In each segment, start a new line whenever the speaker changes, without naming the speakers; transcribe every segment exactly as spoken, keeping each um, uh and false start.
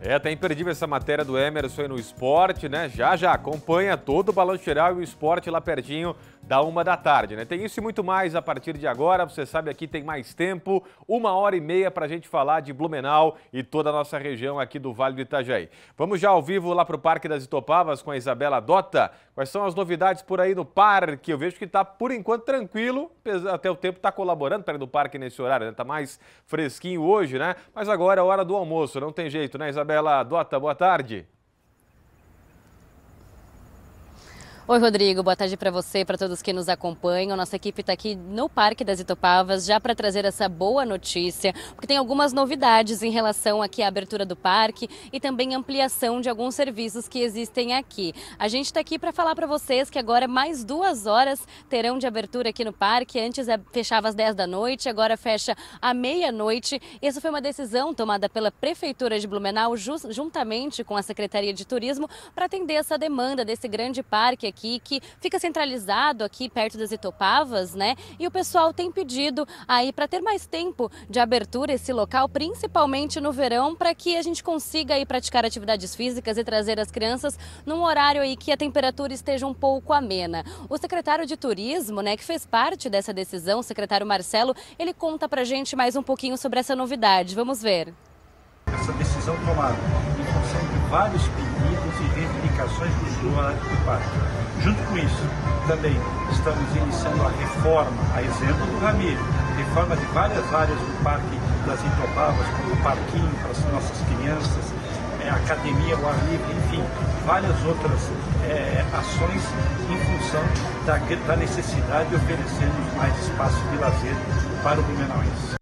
É, tá imperdível essa matéria do Emerson aí no esporte, né? Já, já acompanha todo o Balanço Geral e o esporte lá pertinho da uma da tarde, né? Tem isso e muito mais a partir de agora. Você sabe, aqui tem mais tempo, uma hora e meia pra gente falar de Blumenau e toda a nossa região aqui do Vale do Itajaí. Vamos já ao vivo lá pro Parque das Itopavas com a Isabela Dota. Quais são as novidades por aí no parque? Eu vejo que tá, por enquanto, tranquilo, até o tempo tá colaborando para ir no parque nesse horário, né? Tá mais fresquinho hoje, né? Mas agora é a hora do almoço, não tem jeito, né, Isabela Dota? Boa tarde.
Oi, Rodrigo. Boa tarde para você e para todos que nos acompanham. Nossa equipe está aqui no Parque das Itopavas já para trazer essa boa notícia, porque tem algumas novidades em relação aqui à abertura do parque e também ampliação de alguns serviços que existem aqui. A gente está aqui para falar para vocês que agora mais duas horas terão de abertura aqui no parque. Antes fechava às dez da noite, agora fecha à meia-noite. Essa foi uma decisão tomada pela Prefeitura de Blumenau, juntamente com a Secretaria de Turismo, para atender essa demanda desse grande parque aqui, que fica centralizado aqui perto das Itopavas, né? E o pessoal tem pedido aí para ter mais tempo de abertura esse local, principalmente no verão, para que a gente consiga aí praticar atividades físicas e trazer as crianças num horário aí que a temperatura esteja um pouco amena. O secretário de Turismo, né, que fez parte dessa decisão, o secretário Marcelo, ele conta pra gente mais um pouquinho sobre essa novidade. Vamos ver.
Essa decisão tomada em função de vários pedidos e reivindicações do usuário do parque. Junto com isso, também estamos iniciando a reforma, a exemplo do Ramiro, reforma de várias áreas do Parque das Itopavas, como o parquinho para as nossas crianças, é, academia ao ar livre, enfim, várias outras é, ações em função da, da necessidade de oferecermos mais espaço de lazer para o blumenauense.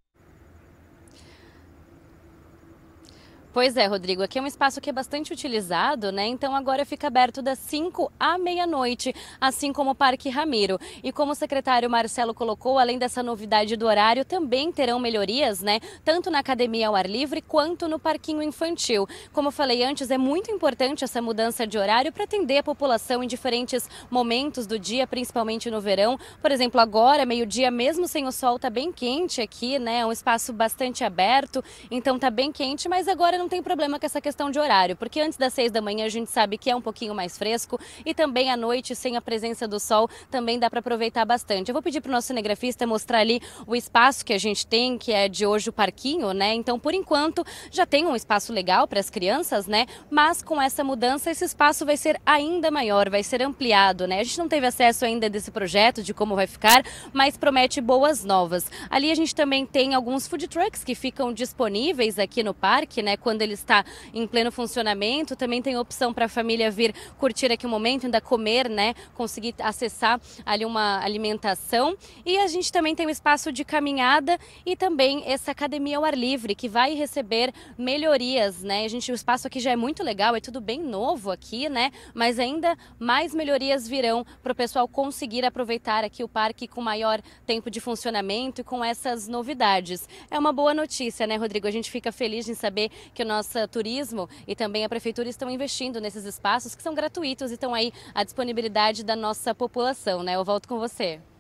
Pois é, Rodrigo, aqui é um espaço que é bastante utilizado, né? Então agora fica aberto das cinco à meia-noite, assim como o Parque Ramiro. E como o secretário Marcelo colocou, além dessa novidade do horário, também terão melhorias, né? Tanto na academia ao ar livre quanto no parquinho infantil. Como eu falei antes, é muito importante essa mudança de horário para atender a população em diferentes momentos do dia, principalmente no verão. Por exemplo, agora, meio-dia, mesmo sem o sol, tá bem quente aqui, né? É um espaço bastante aberto, então tá bem quente, mas agora não tem problema com essa questão de horário, porque antes das seis da manhã a gente sabe que é um pouquinho mais fresco e também à noite, sem a presença do sol, também dá para aproveitar bastante. Eu vou pedir para o nosso cinegrafista mostrar ali o espaço que a gente tem, que é de hoje o parquinho, né? Então, por enquanto, já tem um espaço legal para as crianças, né? Mas com essa mudança, esse espaço vai ser ainda maior, vai ser ampliado, né? A gente não teve acesso ainda desse projeto, de como vai ficar, mas promete boas novas. Ali a gente também tem alguns food trucks que ficam disponíveis aqui no parque, né? Quando ele está em pleno funcionamento, também tem opção para a família vir curtir aqui um momento, ainda comer, né? Conseguir acessar ali uma alimentação. E a gente também tem um espaço de caminhada e também essa academia ao ar livre, que vai receber melhorias, né? A gente, o espaço aqui já é muito legal, é tudo bem novo aqui, né? Mas ainda mais melhorias virão para o pessoal conseguir aproveitar aqui o parque com maior tempo de funcionamento e com essas novidades. É uma boa notícia, né, Rodrigo? A gente fica feliz em saber que o nosso turismo e também a prefeitura estão investindo nesses espaços que são gratuitos e estão aí à disponibilidade da nossa população, né? Eu volto com você.